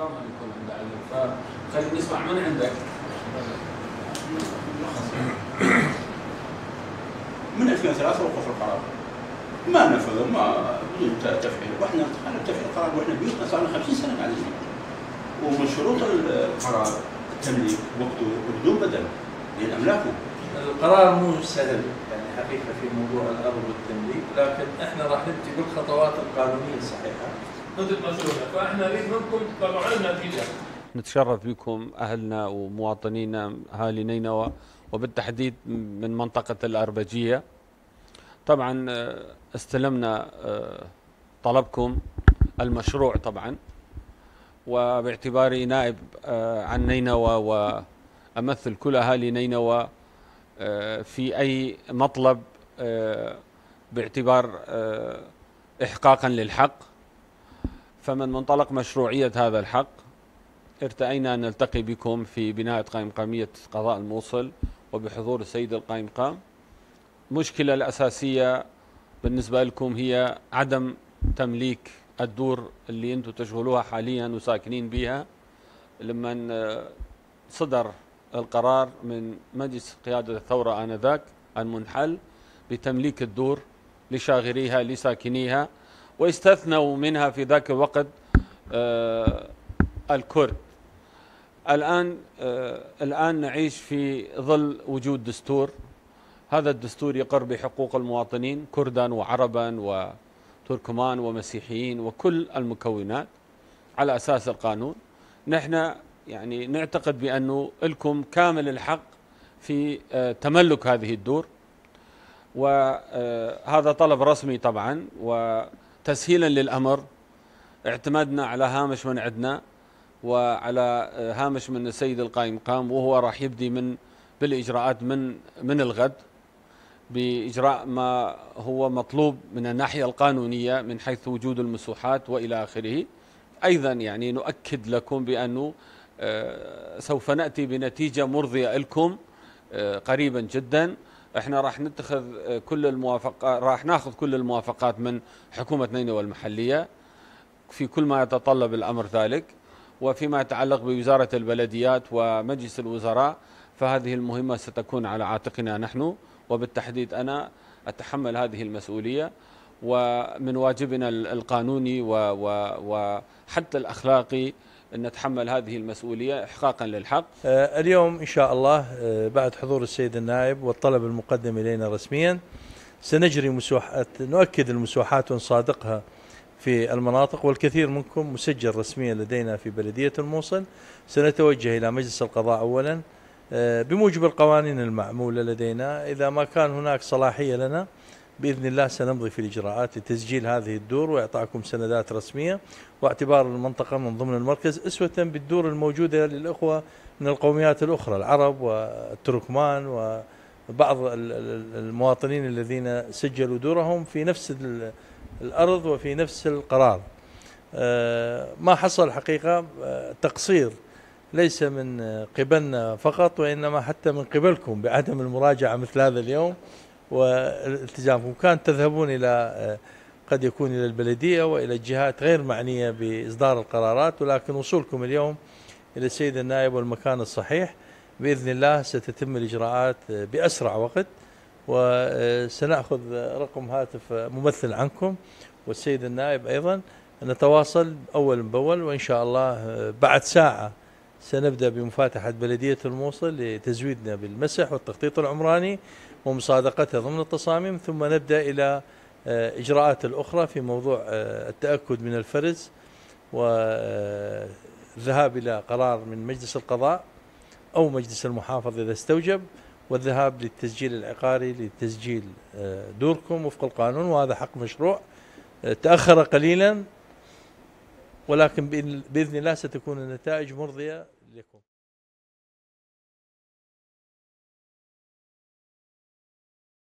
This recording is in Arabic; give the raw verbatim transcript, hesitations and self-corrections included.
الاحكام ان يكون عنده علم، فخلينا نسمع من عندك. من ألفين وثلاثة وقف القرار، ما نفذوا، ما بدون تفعيل، واحنا دخلنا بتفعيل القرار واحنا بيوتنا صار لنا خمسين سنة قاعدين. ومن شروط القرار التمليك وقته وبدون بدل لان املاكه. القرار مو سهل يعني حقيقه في موضوع الارض والتمليك، لكن احنا راح نبتدي بالخطوات القانونيه الصحيحه ضد المسؤوليه، فاحنا نريد منكم تطلعوا لنا نتيجه. نتشرف بكم اهلنا ومواطنينا اهالي نينوى وبالتحديد من منطقه الاربجيه. طبعا استلمنا طلبكم المشروع طبعا، وباعتباري نائب عن نينوى وامثل كل اهالي نينوى في اي مطلب باعتبار احقاقا للحق، فمن منطلق مشروعيه هذا الحق ارتأينا أن نلتقي بكم في بناء قائمقامية قضاء الموصل وبحضور السيد القائمقام. المشكلة الأساسية بالنسبة لكم هي عدم تمليك الدور اللي أنتم تشغلوها حاليا وساكنين بها، لما صدر القرار من مجلس قيادة الثورة آنذاك المنحل بتمليك الدور لشاغريها لساكنيها، واستثنوا منها في ذاك الوقت آه الكرد. الآن آه الآن نعيش في ظل وجود دستور، هذا الدستور يقر بحقوق المواطنين كردا وعربا وتركمان ومسيحيين وكل المكونات على أساس القانون. نحن يعني نعتقد بأنه لكم كامل الحق في آه تملك هذه الدور، وهذا طلب رسمي طبعا، وتسهيلا للأمر اعتمدنا على هامش من عندنا وعلى هامش من السيد القائمقام، وهو راح يبدي من بالإجراءات من من الغد بإجراء ما هو مطلوب من الناحية القانونية من حيث وجود المسوحات وإلى آخره. أيضا يعني نؤكد لكم بأنه سوف نأتي بنتيجة مرضية لكم قريبا جدا. احنا راح نتخذ كل الموافقات، راح ناخذ كل الموافقات من حكومة نينوى المحلية في كل ما يتطلب الأمر ذلك، وفيما يتعلق بوزارة البلديات ومجلس الوزراء فهذه المهمة ستكون على عاتقنا نحن، وبالتحديد أنا أتحمل هذه المسؤولية، ومن واجبنا القانوني وحتى الأخلاقي أن نتحمل هذه المسؤولية إحقاقا للحق. اليوم إن شاء الله بعد حضور السيد النائب والطلب المقدم إلينا رسميا سنجري مسوحات، نؤكد المسوحات ونصادقها في المناطق، والكثير منكم مسجل رسميا لدينا في بلدية الموصل. سنتوجه إلى مجلس القضاء أولا بموجب القوانين المعمولة لدينا، إذا ما كان هناك صلاحية لنا بإذن الله سنمضي في الإجراءات لتسجيل هذه الدور وإعطاكم سندات رسمية، واعتبار المنطقة من ضمن المركز أسوة بالدور الموجودة للأخوة من القوميات الأخرى العرب والتركمان وبعض المواطنين الذين سجلوا دورهم في نفس الأرض وفي نفس القرار. ما حصل حقيقة تقصير ليس من قبلنا فقط، وإنما حتى من قبلكم بعدم المراجعة مثل هذا اليوم والالتزامكم. كان تذهبون إلى قد يكون إلى البلدية وإلى الجهات غير معنية بإصدار القرارات، ولكن وصولكم اليوم إلى السيد النائب والمكان الصحيح بإذن الله ستتم الإجراءات بأسرع وقت، وسنأخذ رقم هاتف ممثل عنكم والسيد النائب أيضا، نتواصل أول بأول، وإن شاء الله بعد ساعة سنبدأ بمفاتحة بلدية الموصل لتزويدنا بالمسح والتخطيط العمراني ومصادقتها ضمن التصاميم، ثم نبدأ إلى إجراءات الأخرى في موضوع التأكد من الفرز والذهاب إلى قرار من مجلس القضاء أو مجلس المحافظ إذا استوجب، والذهاب للتسجيل العقاري لتسجيل دوركم وفق القانون، وهذا حق مشروع تأخر قليلا، ولكن بإذن الله ستكون النتائج مرضية لكم.